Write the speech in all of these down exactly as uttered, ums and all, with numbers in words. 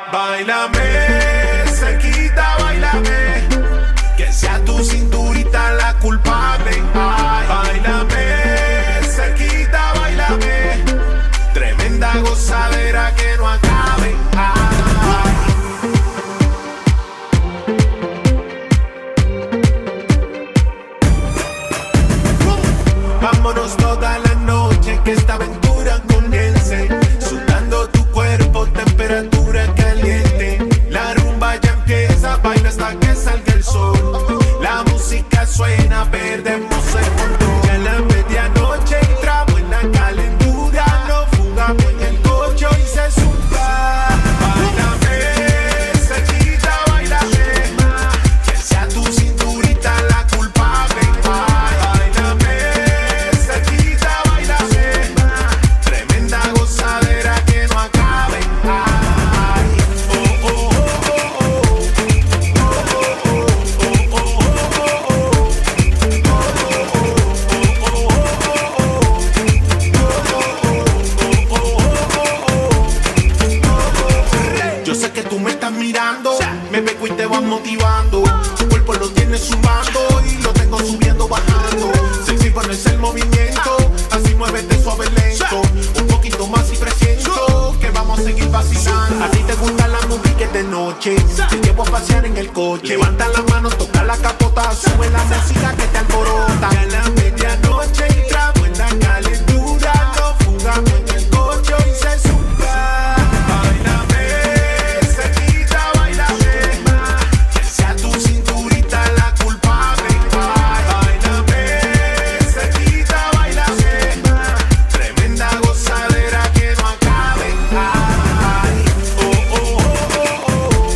Báilame, cerquita, báilame, que sea tu cinturita la culpable. Ay, báilame, cerquita, báilame, tremenda gozadera que no acabe. Ay. Vámonos toda la noche, que esta aventura comience, sudando tu cuerpo, temperatura caliente. La rumba ya empieza, baila hasta que salga el sol. La música suena, perdemos el control. Ya a la medianoche entramos en la calentura, nos fugamos en el coche y se zumba. Báilame, cerquita, báilame, que sea tu cinturita la culpable. Báilame, cerquita, báilame, tremenda gozadera que no acabe. Ay, oh, oh, oh, oh, oh. Yo sé que tú me estás mirando, me pego y te vas motivando. Tu cuerpo lo tienes zumbando y lo tengo subiendo, bajando. Sexy, bueno es el movimiento, así muévete suave, lento. Un poquito más y presiento que vamos a seguir vacilando. A ti te gustan las músicas de noche, te llevo a pasear en el coche. Levanta la mano, toca la capota, sube la música que te alborota. Ya a la medianoche entramos en la calentura, nos fugamos en el coche y se zumba. Báilame, cerquita, báilame, que sea tu cinturita la culpable. Báilame, cerquita, báilame, tremenda gozadera que no acabe. Ay, oh, oh, oh, oh, oh.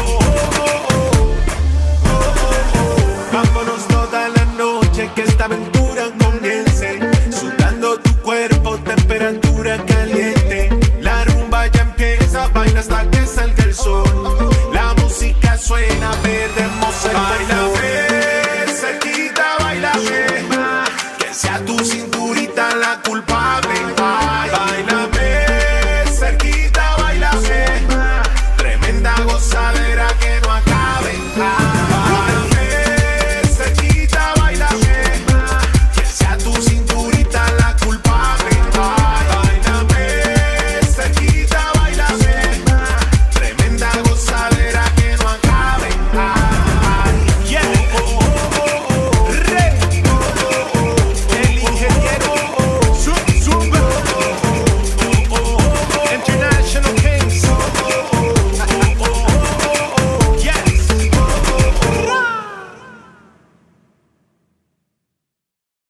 Vámonos toda la noche, que esta aventura